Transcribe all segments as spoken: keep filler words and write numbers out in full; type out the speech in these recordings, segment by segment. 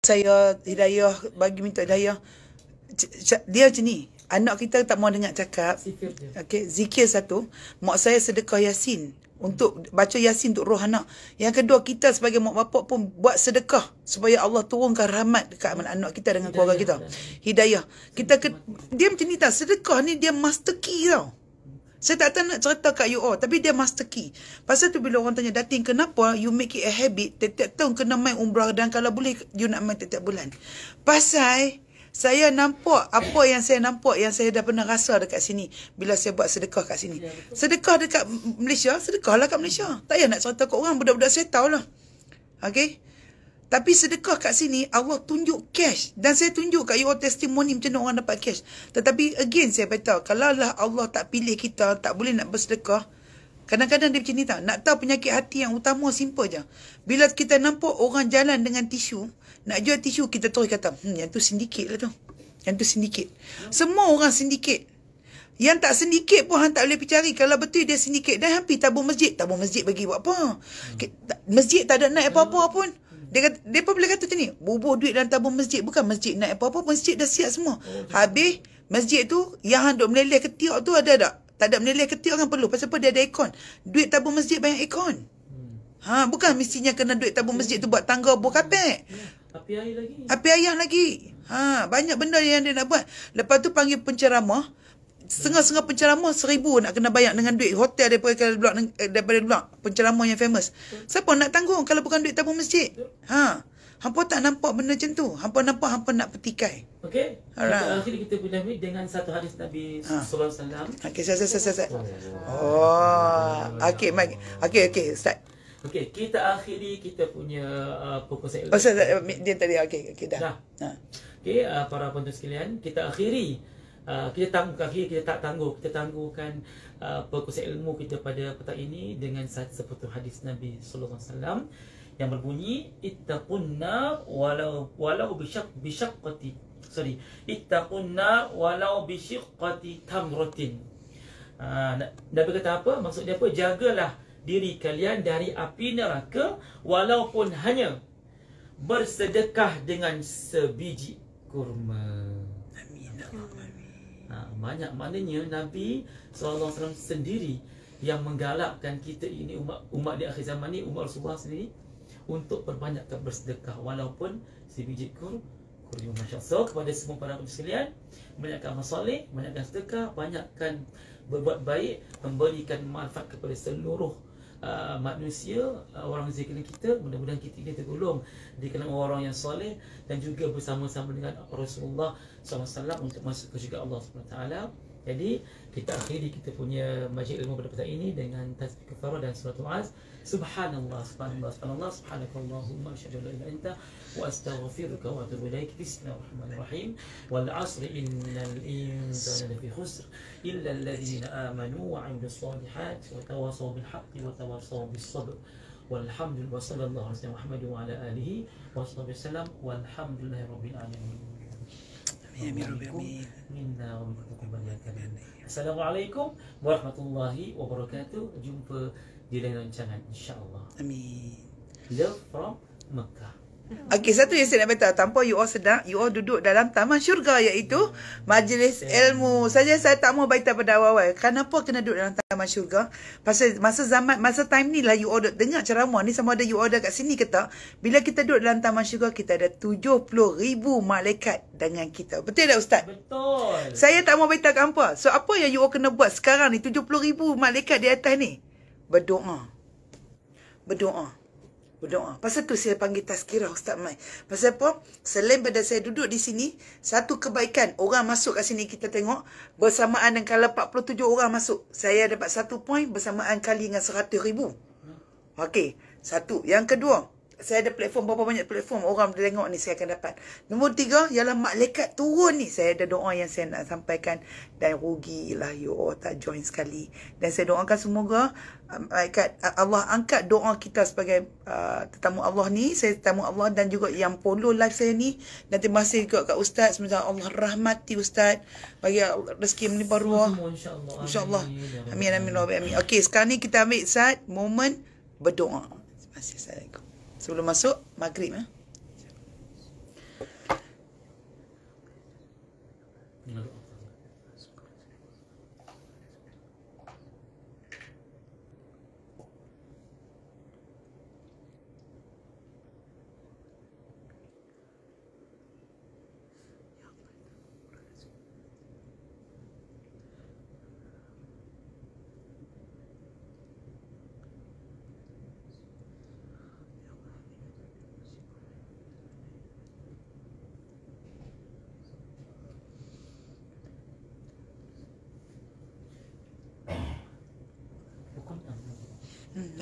saya hidayah, bagi minta hidayah. Dia macam ni, anak kita tak mau dengar cakap. Okey, zikir satu, mak saya sedekah Yasin untuk baca Yasin untuk roh anak. Yang kedua, kita sebagai mak bapak pun buat sedekah supaya Allah turunkan rahmat dekat anak kita dengan keluarga kita. Hidayah. Kita ke, dia macam ni tau, sedekah ni dia master key tau. Saya tak tahu nak cerita kat you all, tapi dia master key. Pasal tu bila orang tanya, Datin, kenapa you make it a habit tiap-tiap tahun kena main umrah, dan kalau boleh you nak main tiap-tiap bulan? Pasal saya nampak apa yang saya nampak, yang saya dah pernah rasa dekat sini bila saya buat sedekah kat sini. Sedekah dekat Malaysia, sedekahlah kat Malaysia. Tak payah nak cerita kat orang, budak-budak saya tahulah. Okey? Tapi sedekah kat sini, Allah tunjuk cash. Dan saya tunjuk kat you all testimoni macam mana orang dapat cash. Tetapi again saya beritahu, kalau lah Allah tak pilih kita, tak boleh nak bersedekah. Kadang-kadang dia macam ni tau. Nak tahu penyakit hati yang utama, simple je. Bila kita nampak orang jalan dengan tisu, nak jual tisu, kita terus kata, hmm, yang tu sindiket lah tu. Yang tu sindiket. Semua orang sindiket. Yang tak sindiket pun hang tak boleh pergi cari. Kalau betul dia sindiket, dan hampir tabung masjid. Tabung masjid bagi buat apa? Masjid tak ada naik apa-apa pun. Dia kata, dia pun boleh kata macam ni, bubuh duit dalam tabung masjid. Bukan masjid naik apa-apa, masjid dah siap semua. Habis, masjid tu, yang hang duk meleleh ketiak tu ada tak? Tak ada meleleh ketiak kan perlu. Pasal apa? Dia ada aircon. Duit tabung masjid banyak aircon. Ha, bukan mestinya kena duit tabung masjid tu buat tangga, buat kapek. Api air lagi. Api ayam lagi. Ha, banyak benda yang dia nak buat. Lepas tu panggil penceramah. Setengah-setengah penceramah seribu nak kena bayar dengan duit hotel daripada blok, daripada blok penceramah yang famous. Siapa nak tanggung kalau bukan duit tabung masjid? Ha. Hampa tak nampak benda macam tu. Hampa nampak hampa nak petikai. Okey. Kita akhir kita punya dengan satu hadis Nabi ha. sallallahu alaihi wasallam. Okey, saya saya saya. Oh. Okey, Mike. Okey, okey, start. Okey, kita akhiri kita punya uh, perkongsian. Oh, saya, dia tadi okey, okey dah. dah. Ha. Okey, uh, para penonton sekalian, kita akhiri Uh, kita tangguh kaki, kita tak tangguh, kita tangguhkan uh, perkongsian ilmu kita pada petang ini dengan satu sepotong hadis Nabi sallallahu alaihi wasallam yang berbunyi, ittaqunna walau walau bisyak bisyaqqati sorry ittaqunna walau bisyaqqati tamratin. Uh, Nabi kata apa? Maksud dia apa? Jagalah diri kalian dari api neraka walaupun hanya bersedekah dengan sebiji kurma. Ha, banyak maknanya Nabi sallallahu alaihi wasallam sendiri yang menggalakkan kita ini umat umat di akhir zaman ni, umat Rasulullah sendiri untuk perbanyakkan bersedekah walaupun sebiji kur kurma. Masya-Allah. So, kepada semua para penonton sekalian, banyakkan amal soleh, banyakkan sedekah, banyakkan berbuat baik, memberikan manfaat kepada seluruh Uh, manusia, uh, orang di sekeliling kita. Mudah-mudahan kita ini tergolong di kalangan orang yang soleh dan juga bersama-sama dengan Rasulullah sallallahu alaihi wasallam untuk masuk ke syurga Allah subhanahu wa taala. Jadi kita akhiri kita punya majlis ilmu pada petang ini dengan tasbih kafarah dan suratul az. Subhanallah, subhanallah, subhanallah, subhanakallahumma asyhadu an la ilaha illa anta wa astaghfiruka wa atubu ilaik. Bismillahirrahmanirrahim. Wal 'asri innal insana lafi khusr illa alladhina amanu wa 'amilus solihat wa tawassaw bil haqqi wa tawassaw bis sabr. Walhamdulillah wa sallallahu alaihi wa Muhammad wa ala alihi wa sahbihi wasallam walhamdulillahi rabbil alamin. Assalamualaikum warahmatullahi wabarakatuh. Jumpa di lain rancangan insya-Allah. Amin. Love from Mekah. Okey, satu yang saya nak beritahu, tanpa you all sedang, you all duduk dalam taman syurga, iaitu majlis ilmu. Saja saya tak mau beritahu pada awal-awal. Kenapa kena duduk dalam taman syurga? Pasal masa zaman, masa time ni lah you all dengar ceramah ni, sama ada you all ada kat sini ke tak. Bila kita duduk dalam taman syurga, kita ada tujuh puluh ribu malaikat dengan kita. Betul tak Ustaz? Betul. Saya tak mau beritahu kat hampa. So apa yang you all kena buat sekarang ni, tujuh puluh ribu malaikat di atas ni? Berdoa. Berdoa. Berdoa. Pasal tu saya panggil tazkirah Ustaz Mai. Pasal apa? Selain pada saya duduk di sini, satu kebaikan, orang masuk kat sini kita tengok, bersamaan dengan kalau empat puluh tujuh orang masuk, saya dapat satu poin bersamaan kali dengan seratus ribu. Okey, satu. Yang kedua, saya ada platform, berapa banyak platform orang boleh tengok ni saya akan dapat. Nombor tiga, ialah malaikat turun ni. Saya ada doa yang saya nak sampaikan. Dan rugilah you all tak join sekali. Dan saya doakan semoga malaikat Allah angkat doa kita sebagai uh, tetamu Allah ni. Saya tetamu Allah dan juga yang follow live saya ni. Dan terima kasih juga kat Ustaz. Semoga Allah rahmati Ustaz. Bagi rezeki melimpah ruah. InsyaAllah. InsyaAllah. Amin, amin, amin. Okey, sekarang ni kita ambil saat, momen berdoa. Terima kasih. Assalamualaikum. Sebelum masuk maghrib eh.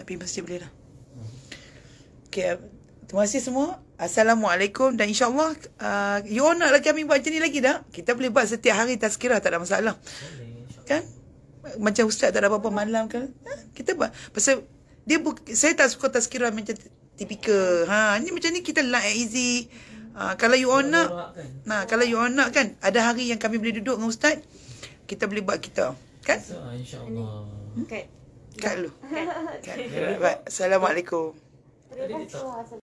pergi masjid boleh dah. Okay, terima kasih semua. Assalamualaikum dan insyaAllah uh, you all nak lagi kami buat macam ni lagi tak? Kita boleh buat setiap hari tazkirah, tak ada masalah. Kan? Macam ustaz tak ada apa-apa malam kan? Ha? Kita buat. Pasal dia bu- saya tak suka tazkirah macam tipikal. Ha, ni macam ni kita light and easy. Ha, kalau you all nak, nah, kalau you all nak kan, ada hari yang kami boleh duduk dengan ustaz, kita boleh buat kita. Kan? So, insyaAllah. Kat. Kat dulu. Kat. Right. Assalamualaikum. Terima kasih.